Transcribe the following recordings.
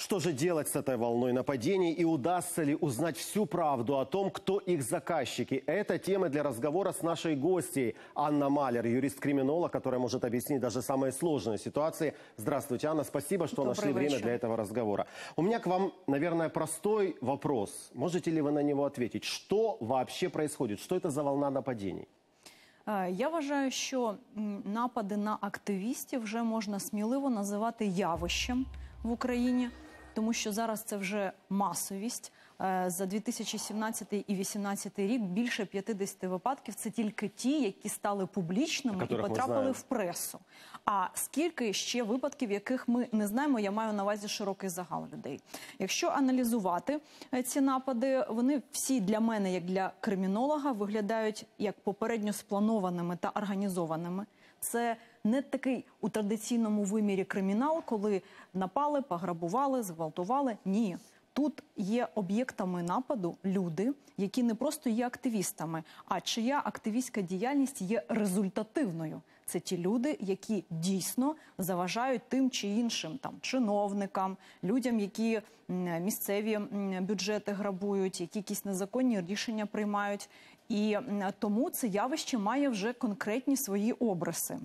Что же делать с этой волной нападений и удастся ли узнать всю правду о том, кто их заказчики? Это тема для разговора с нашей гостьей Анна Малер, юрист-криминолог, которая может объяснить даже самые сложные ситуации. Здравствуйте, Анна, спасибо, что нашли время для этого разговора. У меня к вам, наверное, простой вопрос. Можете ли вы на него ответить? Что вообще происходит? Что это за волна нападений? Я вважаю, що напади на активістів вже можна сміливо називати явищем в Україні, тому що зараз це вже масовість. За 2017 і 2018 рік більше 50 випадків – це тільки ті, які стали публічними і потрапили в пресу. А скільки ще випадків, яких ми не знаємо, я маю на увазі широкий загал людей. Якщо аналізувати ці напади, вони всі для мене, як для кримінолога, виглядають як попередньо спланованими та організованими. Це не такий у традиційному вимірі кримінал, коли напали, пограбували, зґвалтували. Ні. Тут є об'єктами нападу люди, які не просто є активістами, а чия активістська діяльність є результативною. Це ті люди, які дійсно заважають тим чи іншим чиновникам, людям, які місцеві бюджети грабують, які якісь незаконні рішення приймають. І тому це явище має вже конкретні свої обриси.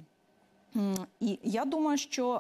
І я думаю, що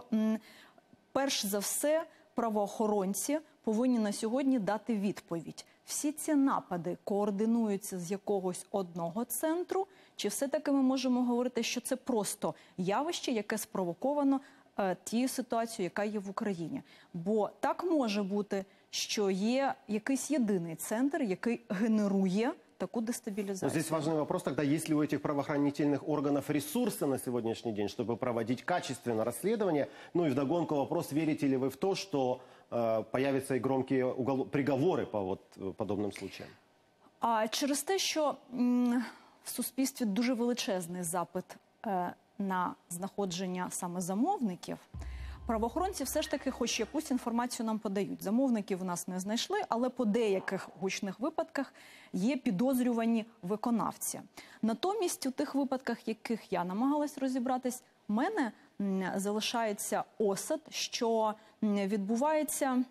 перш за все правоохоронці повинні на сьогодні дати відповідь. Всі ці напади координуються з якогось одного центру, чи все-таки ми можемо говорити, що це просто явище, яке спровоковано тією ситуацією, яка є в Україні? Бо так може бути, що є якийсь єдиний центр, який генерує такую дестабилизацию. Но здесь важный вопрос тогда, есть ли у этих правоохранительных органов ресурсы на сегодняшний день, чтобы проводить качественное расследование? Ну и вдогонку вопрос, верите ли вы в то, что появятся и громкие приговоры по подобным случаям? А через те, що в суспільстві дуже величезний запит на знаходження саме замовників, правоохоронці все ж таки хоч якусь інформацію нам подають. Замовників у нас не знайшли, але по деяких гучних випадках є підозрювані виконавці. Натомість у тих випадках, яких я намагалась розібратись, в мене залишається осад, що відбувається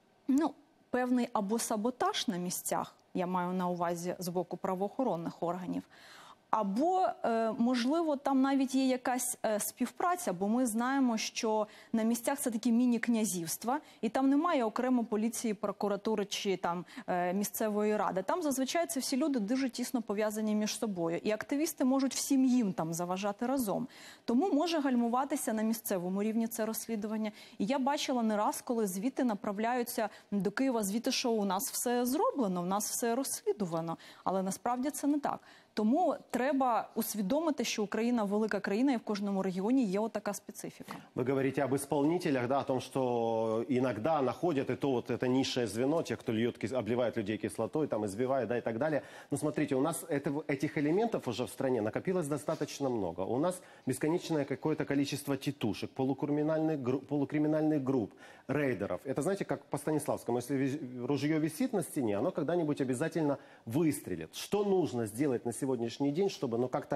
певний або саботаж на місцях, я маю на увазі з боку правоохоронних органів, або, можливо, там навіть є якась співпраця, бо ми знаємо, що на місцях це такі міні-князівства, і там немає окремо поліції, прокуратури чи місцевої ради. Там зазвичай це всі люди дуже тісно пов'язані між собою. І активісти можуть всім їм там заважати разом. Тому може гальмуватися на місцевому рівні це розслідування. І я бачила не раз, коли звіти направляються до Києва, звіти, що у нас все зроблено, у нас все розслідувано. Але насправді це не так. Тому треба усвідомити, що Україна велика країна, і в кожному регіоні є отака специфіка. Вы говорите об исполнителях, да, о том, что иногда находят и то это низшее звено, тех, кто обливает людей кислотой, избивает, да, и так далее. Но смотрите, у нас этих элементов уже в стране накопилось достаточно много. У нас бесконечное какое-то количество тетушек, полукриминальных групп, рейдеров. Это, знаете, как по Станиславскому, если ружье висит на стене, оно когда-нибудь обязательно выстрелит. Что нужно сделать на сегодняшний день, чтобы как-то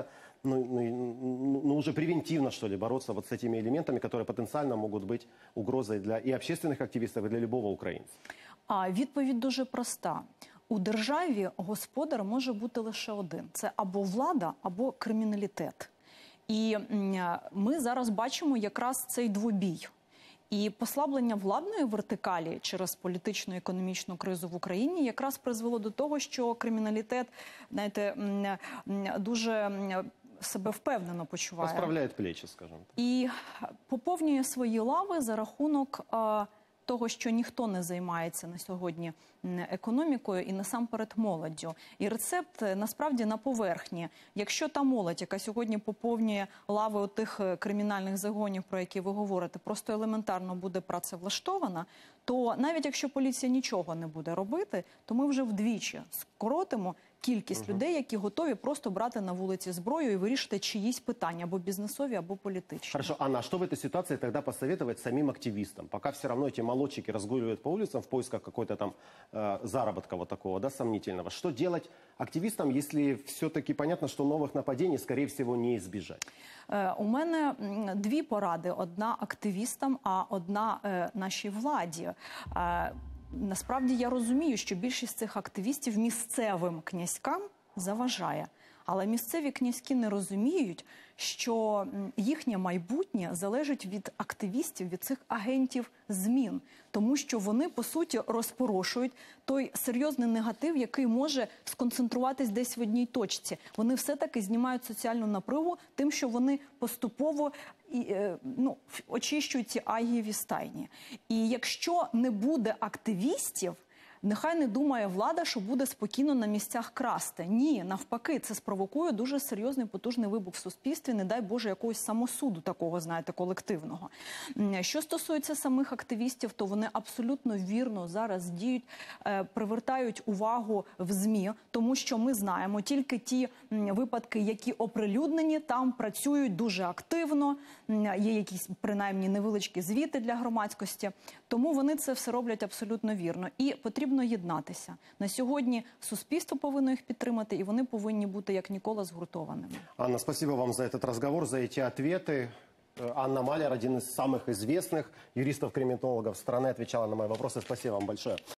уже превентивно, что ли, бороться вот с этими элементами, которые потенциально могут быть угрозой для и общественных активистов, и для любого українця? Відповідь дуже проста. У державі господар може бути лише один. Це або влада, або криміналітет. І ми зараз бачимо якраз цей двобій. І послаблення владної вертикалі через політично-економічну кризу в Україні якраз призвело до того, що криміналітет, знаєте, дуже себе впевнено почуває. Розправляє плечі, скажімо так. І поповнює свої лави за рахунок того, що ніхто не займається на сьогодні економікою і насамперед молоддю. І рецепт насправді на поверхні. Якщо та молодь, яка сьогодні поповнює лави у тих кримінальних загонів, про які ви говорите, просто елементарно буде працевлаштована, то навіть якщо поліція нічого не буде робити, то ми вже вдвічі скоротимо кількість людей, які готові просто брати на вулиці зброю і вирішити чиїсь питання, або бізнесові, або політичні. Хорошо, Анна, а что в этой ситуации тогда посоветовать самим активистам? Пока все равно эти молодчики разгуливают по улицам в поисках какой-то там заработка вот такого, да, сомнительного. Что делать активистам, если все-таки понятно, что новых нападений, скорее всего, не избежать? У мене дві поради. Одна активістам, а одна нашій владі. Насправді я розумію, що більшість цих активістів місцевим князькам заважає. Але місцеві князьки не розуміють, що їхнє майбутнє залежить від активістів, від цих агентів змін. Тому що вони, по суті, розпорошують той серйозний негатив, який може сконцентруватись десь в одній точці. Вони все-таки знімають соціальну напругу тим, що вони поступово очищують ці агієві стайні. І якщо не буде активістів, нехай не думає влада, що буде спокійно на місцях красти. Ні, навпаки, це спровокує дуже серйозний, потужний вибух в суспільстві, не дай Боже, якогось самосуду такого, знаєте, колективного. Що стосується самих активістів, то вони абсолютно вірно зараз діють, привертають увагу в ЗМІ, тому що ми знаємо, тільки ті випадки, які оприлюднені, там працюють дуже активно, є якісь, принаймні, невеличкі звіти для громадськості, тому вони це все роблять абсолютно вірно. І потрібно єднатися. На сьогодні суспільство повинно їх підтримати, і вони повинні бути як ніколи згуртованими. Анна, спасибо вам за этот разговор, за эти ответы. Анна Маляр, один из самых известных юристов-криминологов страны, отвечала на мои вопросы. Спасибо вам большое.